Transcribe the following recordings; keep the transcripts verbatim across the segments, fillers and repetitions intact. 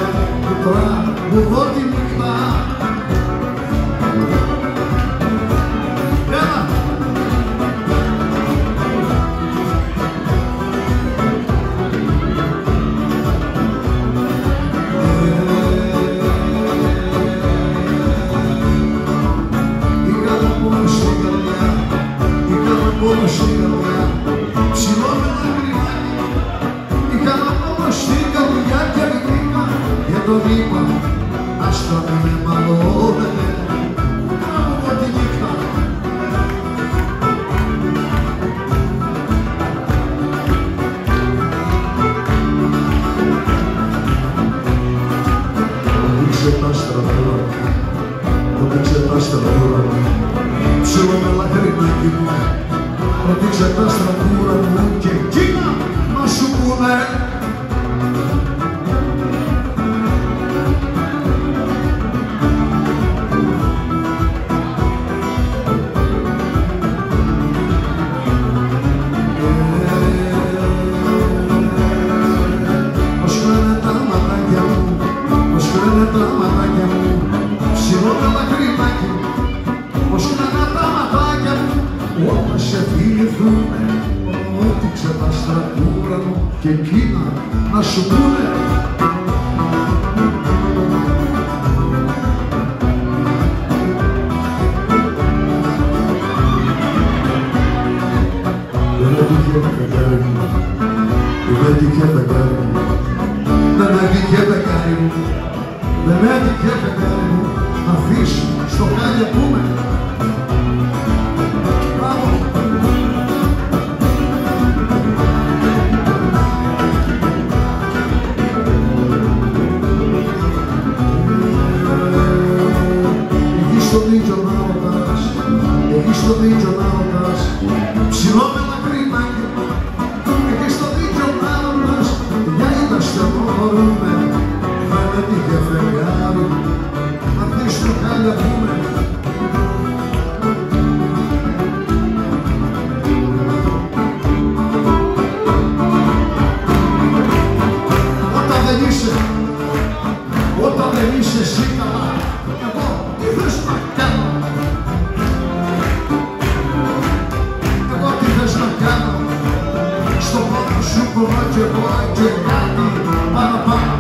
τώρα μου δω τη νύχτα. Έλα! Ψηλό με λαγκριμάκι, είχα μόνο στην καρδιά και βρήκα για το βήμα, ας το με μαλώνετε, από τη νύχτα. Οδήξε τα στρατούρα, οδήξε τα στρατούρα, ψηλό με λαγκριμάκι μου, οδήξε τα στρατούρα μου και εκείνα να σου πούνε. Μας κλαίνε τα ματάκια μου, μας κλαίνε τα ματάκια μου, ψηλό με λαγκριμάκι μου, μας κλαίνε τα ματάκια μου. Όταν σε θυμηθούνε, όδειξε τα στρατούρα μου και εκείνα να σου πούνε. Δεν έτυχε φεγγάρι μου, δεν έτυχε φεγγάρι μου, δεν έτυχε φεγγάρι μου, δεν έτυχε φεγγάρι μου, να αφήσει στο χάλια πούμε. Έχεις στο δίκιο να ρωτάς, ψηλό με λαγκριμάκι, έχεις στο δίκιο να ρωτάς, για είδα στενοχωρούμε, δεν έτυχε φεγγάρι, να δεις το χάλια πούμε. Όταν δεν είσαι, όταν δεν είσαι εσύ καλά, εγώ τι θες να κάνω. Στο πόνο σου κομμά και εγώ και κάτι παραπάνω.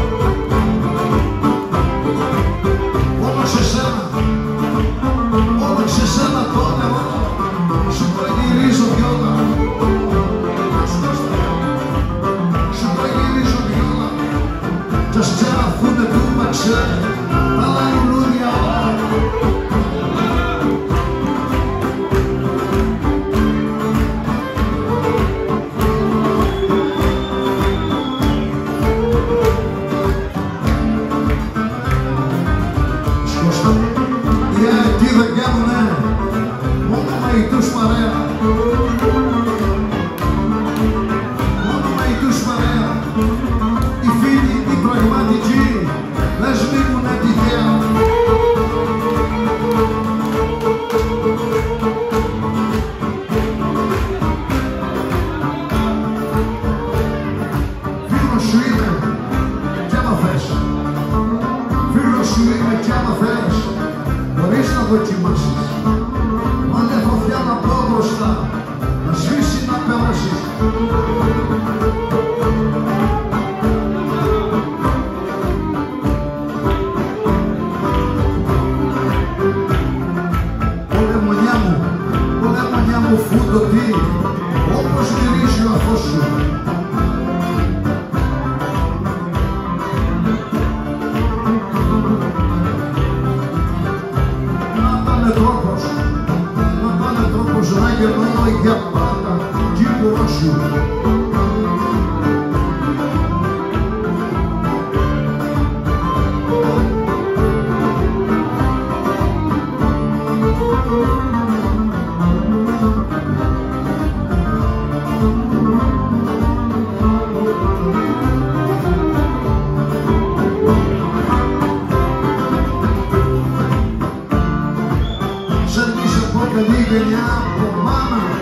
Όλο σε σένα, όλο σε σένα το νερό, σου το γυρίζω βιόλα. Σου το γυρίζω βιόλα κι ας ξεραθούνε του μαξέ τα λουλούδια όλα. Τι δεν κάνουνε, μόνο μαϊτούς παρέα, μόνο μαϊτούς παρέα, οι φίλοι, οι πραγματικοί, δεν σβήνουνε τυχαία. Φίλος σου είναι κι άμα θες, φίλος σου είναι κι άμα θες, μπορείς να δοκιμάσεις, βάλε φωτιά να πω μπροστά, να σβήσει να περάσεις. Όλε μονιά μου, όλε μονιά μου φούντοτη, όπως γυρίζει ο αφός σου. Τρόπος, να πάνε τρόπος να γερνώ για πάντα κύκλο σου. Καλή γενιά από μάνα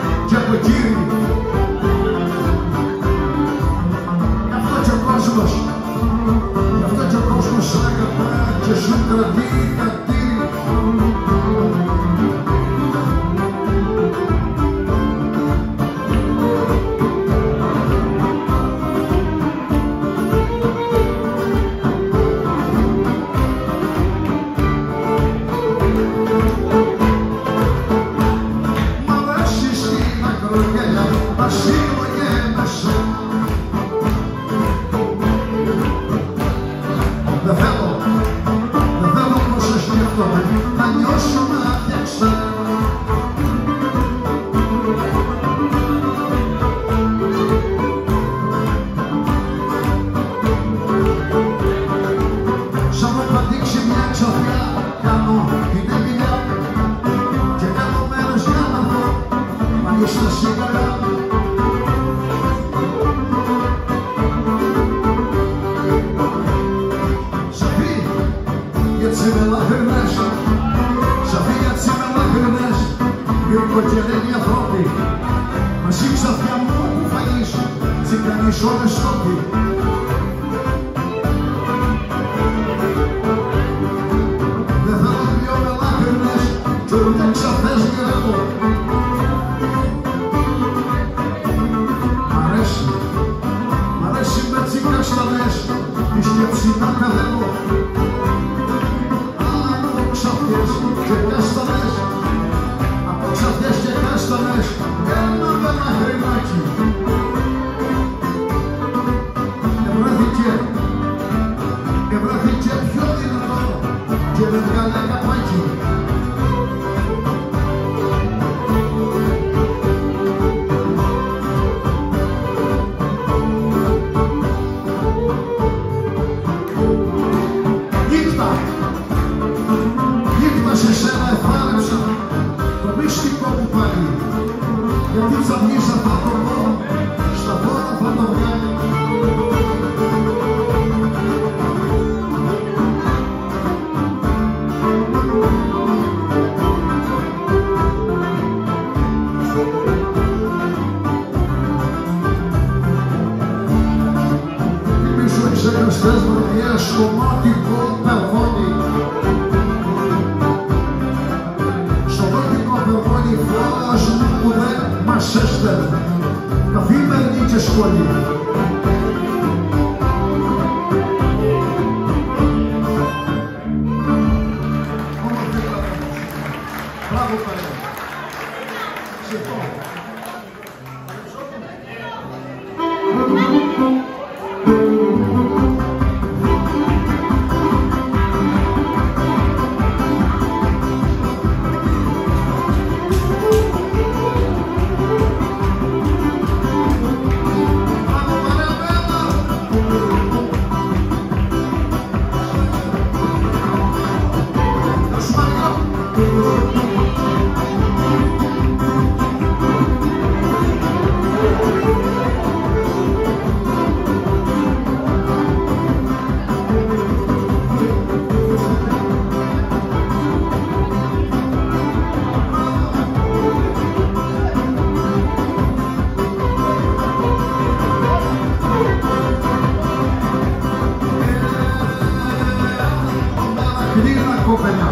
Copenhague.